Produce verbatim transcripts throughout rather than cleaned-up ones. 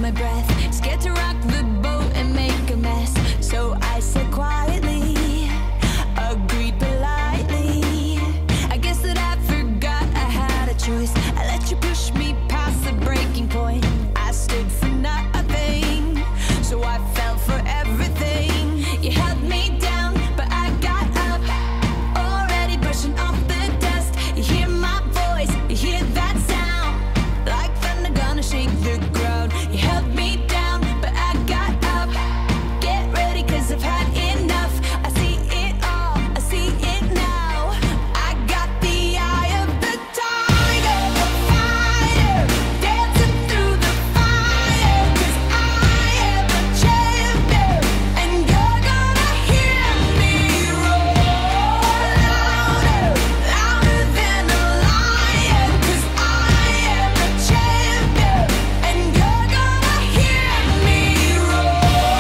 my breath. Scared to rock the boat and make a mess. So I said quietly, agreed politely. I guess that I forgot I had a choice. I let you push me past the breaking point. I stood for nothing, so I fell for everything. You held me down, but I got up, already brushing off the dust. You hear my voice, you hear that sound, like thunder gonna shake the ground. You held me down, but I got up. Get ready, cause I've had enough. I see it all, I see it now. I got the eye of the tiger, the fighter, dancing through the fire. Cause I am a champion, and you're gonna hear me roar louder, louder than a lion. Cause I am a champion, and you're gonna hear me roar.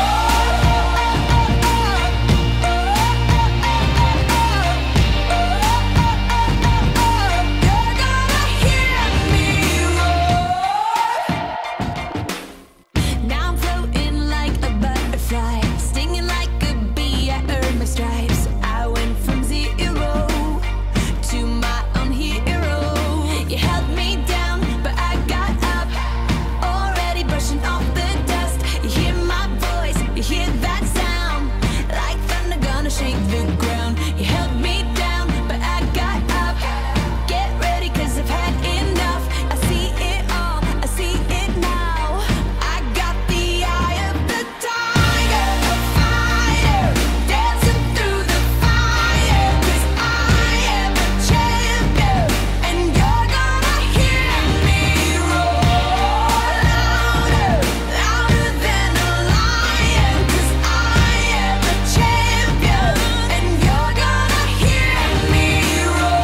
You're gonna hear me roar. Now I'm floating like a butterfly, stinging like a bee. I earned my stripes. I went from zero to my own hero. You held me down, but I got up, already brushing off the dust. You hear my voice, you hear that sound, like thunder gonna shake the ground. You held me down, but I got up. Get ready, cause I've had enough. I see it all, I see it now. I got the eye of the tiger, the fighter, dancing through the fire. Cause I am a champion, and you're gonna hear me roar louder, louder than a lion. Cause I am a champion, and you're gonna hear me roar.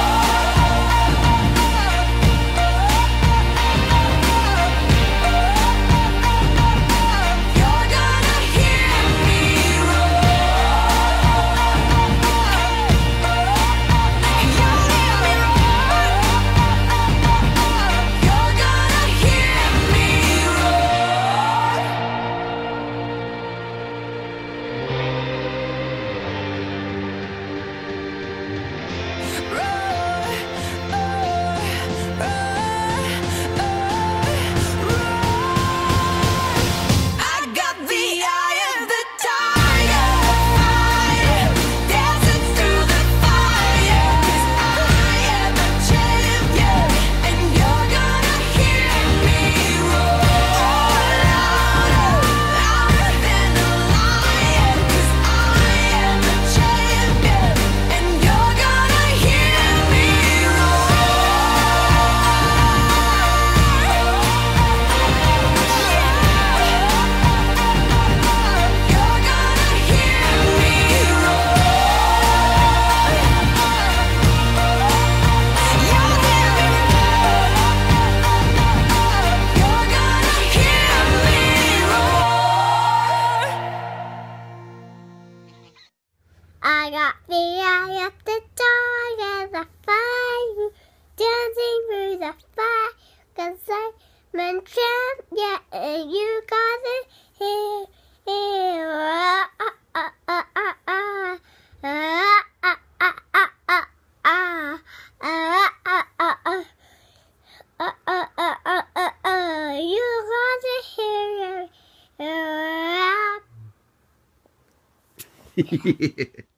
You're gonna hear me I got the eye of the tiger, fighter, dancing through the fire. Cause I am a champion, and you're gonna hear me roar louder, louder than a lion. Cause I am a champion, and you're gonna hear me You're gonna hear me You're gonna hear me roar. I got the eye of the tiger, the fire, dancing through the fire. Cause I'm a champion, and you got it here, here. Ah, ah, ah, ah, ah. Ah, ah, ah, ah, ah, ah. Ah, ah, ah, ah. Ah, ah, ah, ah, ah, ah. You got it here, here. Yeah.